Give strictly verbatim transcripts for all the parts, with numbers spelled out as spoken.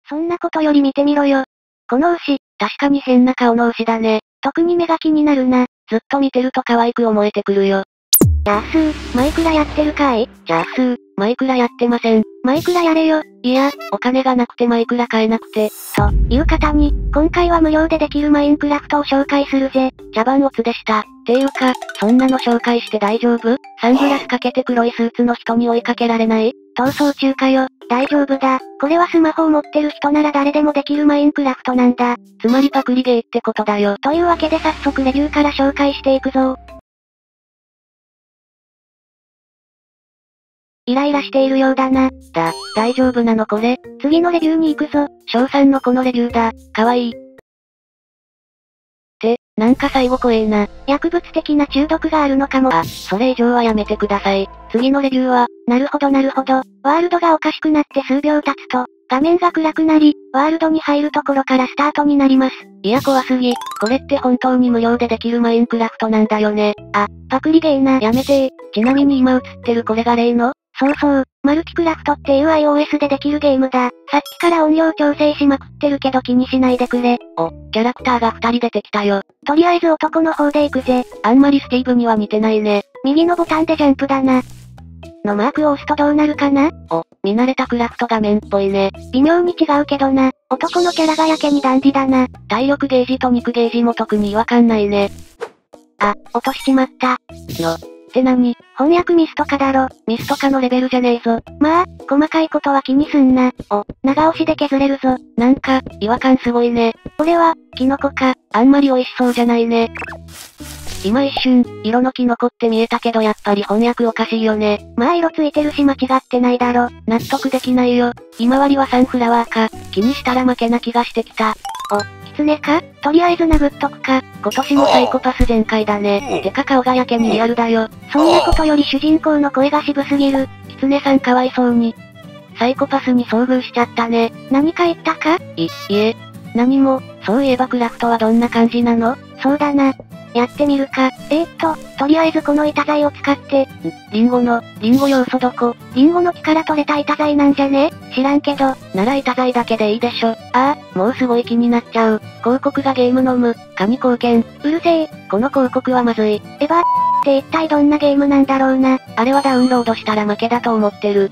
そんなことより見てみろよ。この牛、 確かに変な顔の牛だね。 特に目が気になるな。 ずっと見てると可愛く思えてくるよ。 じゃあスー、マイクラやってるかい？ じゃあスー、マイクラやってません。 マイクラやれよ。 いや、お金がなくてマイクラ買えなくて。 という方に、今回は無料でできるマインクラフトを紹介するぜ。 茶番オツでした。ていうか、そんなの紹介して大丈夫？サングラスかけて黒いスーツの人に追いかけられない？ 逃走中かよ。大丈夫だ。これはスマホを持ってる人なら誰でもできるマインクラフトなんだ。 つまりパクリゲーってことだよ。 というわけで早速レビューから紹介していくぞ。イライラしているようだな。 だ、大丈夫なのこれ？ 次のレビューに行くぞ。 翔さんのこのレビューだ。かわいい。って、なんか最後怖えな。 薬物的な中毒があるのかも。 あ、それ以上はやめてください。次のレビューは、 なるほどなるほど。ワールドがおかしくなって数秒経つと、画面が暗くなり、ワールドに入るところからスタートになります。 いや怖すぎ。これって本当に無料でできるマインクラフトなんだよね。 あ、パクリゲーな。 やめてー。ちなみに今映ってるこれが例の？ そうそう、マルチクラフトっていう iOS でできるゲームだ。さっきから音量調整しまくってるけど気にしないでくれ。 お、キャラクターが二人出てきたよ。 とりあえず男の方で行くぜ。 あんまりスティーブには似てないね。 右のボタンでジャンプだな。のマークを押すとどうなるかな？ お、見慣れたクラフト画面っぽいね。 微妙に違うけどな。男のキャラがやけにダンディだな。 体力ゲージと肉ゲージも特に違和感ないね。 あ、落としちまった。 の、って何？ 翻訳ミスとかだろ。 ミスとかのレベルじゃねえぞ。 まあ、細かいことは気にすんな。 お、 長押しで削れるぞ。 なんか、違和感すごいね。 俺は、キノコか。 あんまり美味しそうじゃないね。今一瞬、色のキノコって見えたけどやっぱり翻訳おかしいよね。 まあ色ついてるし間違ってないだろ。 納得できないよ。今割はサンフラワーか。気にしたら負けな気がしてきた。 お、キツネか？とりあえず殴っとくか。 今年もサイコパス全開だね。てか顔がやけにリアルだよ。 そんなことより主人公の声が渋すぎる。 キツネさんかわいそうに。サイコパスに遭遇しちゃったね。 何か言ったか？ い、いえ。何も、そういえばクラフトはどんな感じなの？ そうだな。やってみるか。えー、っと、とりあえずこの板材を使って。ん、 リンゴの、リンゴ要素どこ？ リンゴの木から取れた板材なんじゃね？知らんけど。 なら板材だけでいいでしょ。ああ、もうすごい気になっちゃう。広告がゲームの無、蚊に貢献。 うるせえ。 この広告はまずい。 エヴァって一体どんなゲームなんだろうな。 あれはダウンロードしたら負けだと思ってる。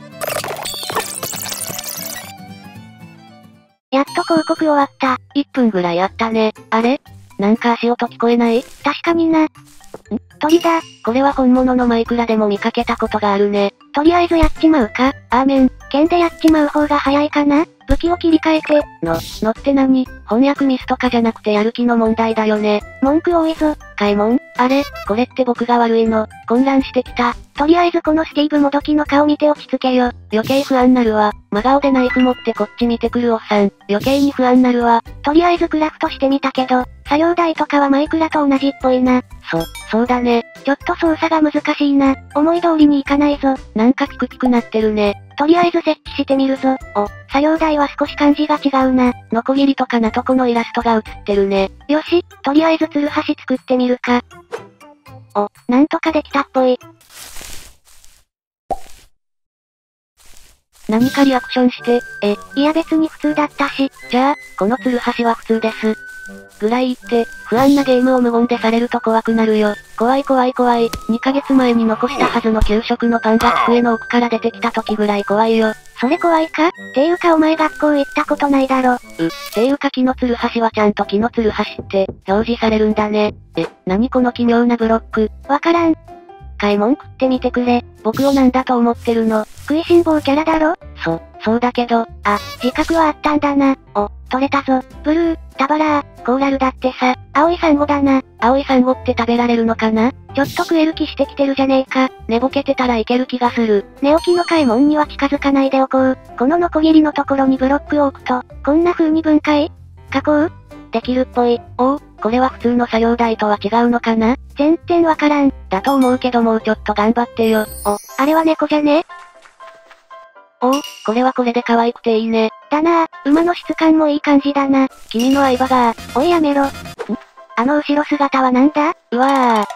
やっと広告終わった。 いっぷんぐらいあったね。あれ？なんか足音聞こえない？ 確かにな。ん？鳥だ。 これは本物のマイクラでも見かけたことがあるね。 とりあえずやっちまうか。 アーメン。 剣でやっちまう方が早いかな？武器を切り替えて。 の、のって何？翻訳ミスとかじゃなくてやる気の問題だよね。 文句多いぞ。 買い物？あれ？これって僕が悪いの？混乱してきた。 とりあえずこのスティーブもどきの顔見て落ち着けよ。 余計不安なるわ。真顔でナイフ持ってこっち見てくるおっさん。余計に不安なるわ。 とりあえずクラフトしてみたけど、作業台とかはマイクラと同じっぽいな。 そ、そうだね。 ちょっと操作が難しいな。思い通りにいかないぞ。 なんかピクピクなってるね。 とりあえず設置してみるぞ。お、作業台は少し感じが違うな。 ノコギリとかナトコのイラストが写ってるね。 よし、とりあえずツルハシ作ってみるか。お、なんとかできたっぽい。 何かリアクションして、え、 いや別に普通だったし。 じゃあ、このツルハシは普通です。ぐらい言って、不安なゲームを無言でされると怖くなるよ。怖い怖い怖い。にかげつまえに残したはずの給食のパンが机の奥から出てきた時ぐらい怖いよ。 それ怖いか？ていうかお前学校行ったことないだろ。う、 ていうか木のツルハシはちゃんと木のツルハシって表示されるんだね。え、何この奇妙なブロック。 わからん。買い物食ってみてくれ。 僕をなんだと思ってるの？ 食いしん坊キャラだろ？ そ、そうだけど、 あ、自覚はあったんだな。お、取れたぞ。ブルー、タバラー、コーラルだってさ。青いサンゴだな。 青いサンゴって食べられるのかな？ ちょっと食える気してきてるじゃねえか。 寝ぼけてたらいける気がする。 寝起きの買い物には近づかないでおこう。このノコギリのところにブロックを置くと、こんな風に分解？加工？できるっぽい。 おお、これは普通の作業台とは違うのかな？ 全然わからん。 だと思うけどもうちょっと頑張ってよ。 お、あれは猫じゃね？ おお、これはこれで可愛くていいね。 だなぁ、馬の質感もいい感じだな。 君の相場が。 おいやめろ。ん？あの後ろ姿はなんだ？ うわぁ、き、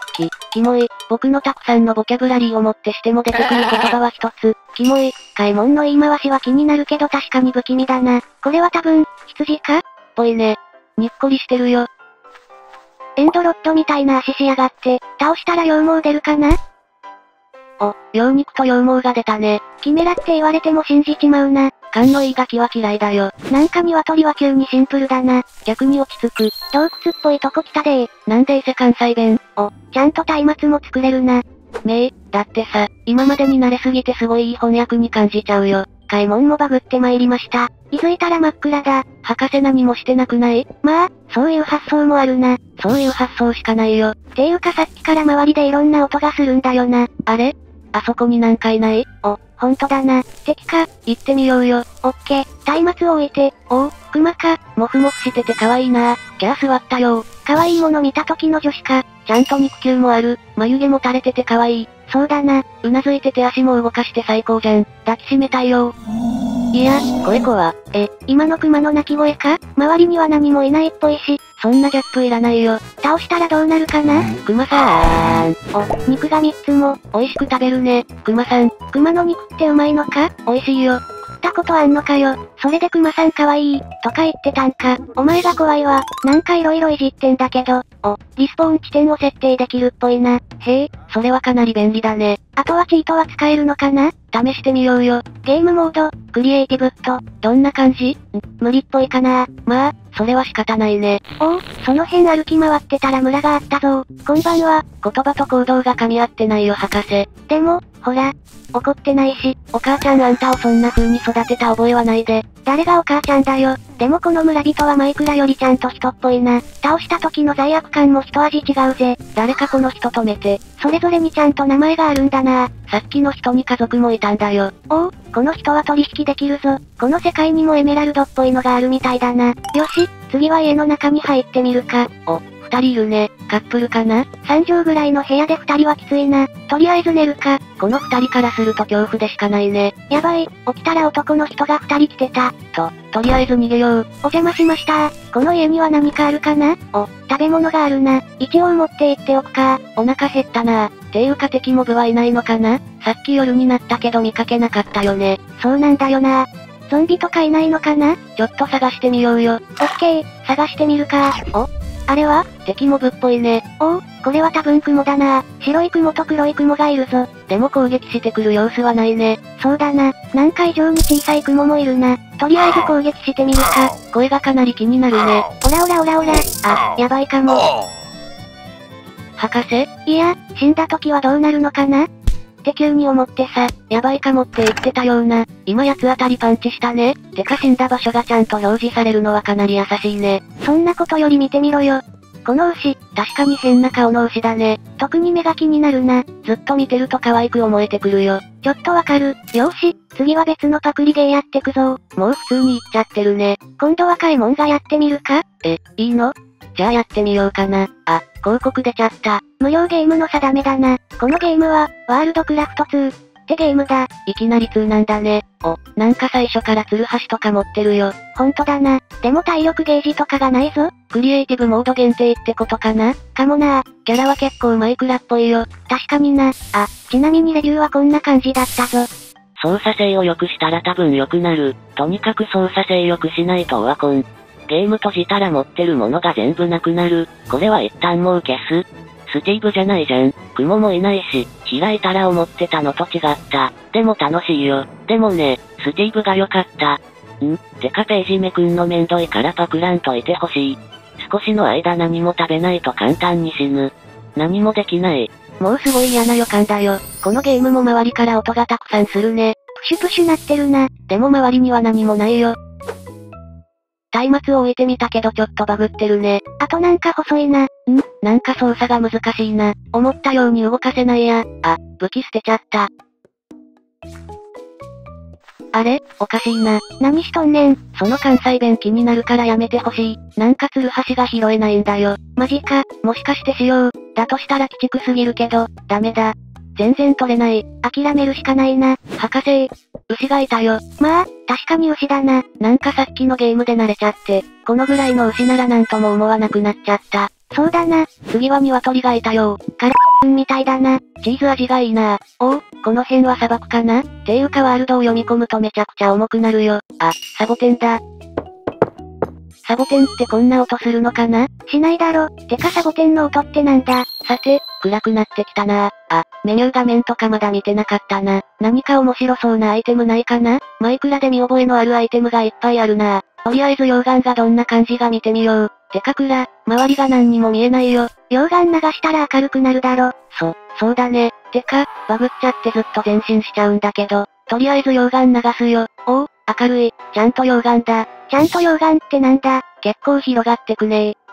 キモい。僕のたくさんのボキャブラリーをもってしても出てくる言葉は一つ。キモい。 開門の言い回しは気になるけど確かに不気味だな。これは多分、羊か？ ぽいね。にっこりしてるよ。 エンドロッドみたいな足しやがって、倒したら羊毛出るかな？ お、羊肉と羊毛が出たね。 キメラって言われても信じちまうな。 勘のいいガキは嫌いだよ。 なんか鶏は急にシンプルだな。 逆に落ち着く。 洞窟っぽいとこ来たでー。 なんで伊勢関西弁？ お、ちゃんと松明も作れるな。 めい、だってさ、今までに慣れすぎてすごいいい翻訳に感じちゃうよ。 開門もバグって参りました。気づいたら真っ暗だ。 博士何もしてなくない？ まあ、そういう発想もあるな。 そういう発想しかないよ。 ていうかさっきから周りでいろんな音がするんだよな。 あれ？あそこになんかいない？ お、ほんとだな。敵か。 行ってみようよ。 オッケー。松明を置いて。おう、熊か。 もふもふしてて可愛いな。キャー座ったよ。 可愛いもの見た時の女子か。 ちゃんと肉球もある。眉毛も垂れてて可愛い。 そうだな。 うなずいてて足も動かして最高じゃん。抱きしめたいよ。 いや、 声怖。 え、今の熊の鳴き声か？周りには何もいないっぽいし。 そんなギャップいらないよ。 倒したらどうなるかな？ 熊さーん。お、肉がみっつも。 美味しく食べるね。熊さん。 熊の肉ってうまいのか？ 美味しいよ。 食ったことあんのかよ。それで熊さん可愛い、とか言ってたんか。お前が怖いわ。なんか色々いじってんだけど。お、リスポーン地点を設定できるっぽいな。 へえ、それはかなり便利だね。 あとはチートは使えるのかな？ 試してみようよ。 ゲームモード、クリエイティブット。 どんな感じ？ん、 無理っぽいかな。 まあ、それは仕方ないね。 おお、その辺歩き回ってたら村があったぞ。こんばんは。 言葉と行動が噛み合ってないよ博士。 でも、ほら、怒ってないし。 お母ちゃんあんたをそんな風に育てた覚えはないで。 誰がお母ちゃんだよ。でもこの村人はマイクラよりちゃんと人っぽいな。倒した時の罪悪感も一味違うぜ。 誰かこの人止めて。 それぞれにちゃんと名前があるんだな。 さっきの人に家族もいたんだよ。 おお、この人は取引できるぞ。この世界にもエメラルドっぽいのがあるみたいだな。よし、次は家の中に入ってみるか。 お、二人いるね。カップルかな？ 三畳ぐらいの部屋で二人はきついな。とりあえず寝るか。 この二人からすると恐怖でしかないね。 やばい、起きたら男の人が二人来てた。 と、とりあえず逃げよう。 お邪魔しました。この家には何かあるかな？お、食べ物があるな。一応持って行っておくか。 お腹減ったな。ていうか敵モブはいないのかな？さっき夜になったけど見かけなかったよね。 そうなんだよな。ゾンビとかいないのかな？ ちょっと探してみようよ。 オッケー、探してみるか。 お？ あれは？ 敵モブっぽいね。 おお、これは多分雲だな。白い雲と黒い雲がいるぞ。 でも攻撃してくる様子はないね。 そうだな。なんか異常に小さい雲もいるな。とりあえず攻撃してみるか。 声がかなり気になるね。 オラオラオラオラ。あ、やばいかも。 博士？ いや、死んだ時はどうなるのかな？って急に思ってさ、 やばいかもって言ってたような。今八つ当たりパンチしたね。てか死んだ場所がちゃんと表示されるのはかなり優しいね。 そんなことより見てみろよ。この牛、 確かに変な顔の牛だね。 特に目が気になるな。 ずっと見てると可愛く思えてくるよ。 ちょっとわかる。よし、次は別のパクリゲーやってくぞ。 もう普通に言っちゃってるね。 今度はカイモンがやってみるか？ え、いいの？じゃあやってみようかな。あ、広告出ちゃった。 無料ゲームの定めだな。このゲームは、ワールドクラフトツーってゲームだ。 いきなりツーなんだね。お、なんか最初からツルハシとか持ってるよ。 ほんとだな。でも体力ゲージとかがないぞ。 クリエイティブモード限定ってことかな？ かもな。 キャラは結構マイクラっぽいよ。 確かにな。あ、ちなみにレビューはこんな感じだったぞ。 操作性を良くしたら多分良くなる。とにかく操作性良くしないとオワコン。ゲーム閉じたら持ってるものが全部なくなる。これは一旦もう消す。スティーブじゃないじゃん。雲もいないし、開いたら思ってたのと違った。でも楽しいよ。でもね、スティーブが良かった。ん？てかページめくんのめんどいからパクらんといてほしい。少しの間何も食べないと簡単に死ぬ。何もできない。もうすごい嫌な予感だよ。このゲームも周りから音がたくさんするね。 プシュプシュなってるな。 でも周りには何もないよ。松明を置いてみたけどちょっとバグってるね。 あとなんか細いな。ん？ なんか操作が難しいな。思ったように動かせないや。あ、武器捨てちゃった。あれ？おかしいな。 何しとんねん。 その関西弁気になるからやめてほしい。なんかツルハシが拾えないんだよ。 マジか。 もしかしてしよう。だとしたら鬼畜すぎるけど、ダメだ。全然取れない。 諦めるしかないな。 博士、牛がいたよ。 まあ、確かに牛だな。 なんかさっきのゲームで慣れちゃって、このぐらいの牛ならなんとも思わなくなっちゃった。 そうだな。 次は鶏がいたよ。 カレーみたいだな。 チーズ味がいいな。おお、この辺は砂漠かな？っていうかワールドを読み込むとめちゃくちゃ重くなるよ。あ、サボテンだ。サボテンってこんな音するのかな？ しないだろ。てかサボテンの音ってなんだ？ さて、暗くなってきたな。あ、メニュー画面とかまだ見てなかったな。何か面白そうなアイテムないかな？マイクラで見覚えのあるアイテムがいっぱいあるな。とりあえず溶岩がどんな感じが見てみよう。てか暗、周りが何にも見えないよ。 溶岩流したら明るくなるだろ。 そ、そうだね。てか、バグっちゃってずっと前進しちゃうんだけど、とりあえず溶岩流すよ。おお、明るい、ちゃんと溶岩だ。 ちゃんと溶岩ってなんだ？ 結構広がってくねー。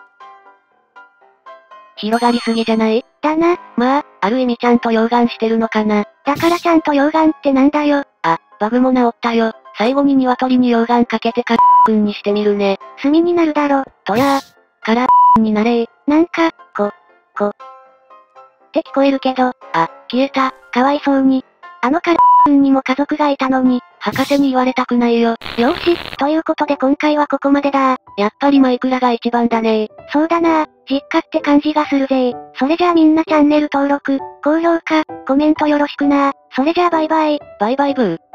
広がりすぎじゃない？ だな。 まあ、ある意味ちゃんと溶岩してるのかな。 だからちゃんと溶岩ってなんだよ。 あ、バグも治ったよ。最後に鶏に溶岩かけてカッくんにしてみるね。 炭になるだろ。 とやー、からになれー。 なんか、 こ、こ。 って聞こえるけど。 あ、消えた。 かわいそうに。あのカレーにも家族がいたのに。 博士に言われたくないよ。 よーし、ということで今回はここまでだー。 やっぱりマイクラが一番だねー。 そうだなー、実家って感じがするぜー。それじゃあみんなチャンネル登録、高評価、コメントよろしくなー。それじゃあバイバイ。 バイバイブー。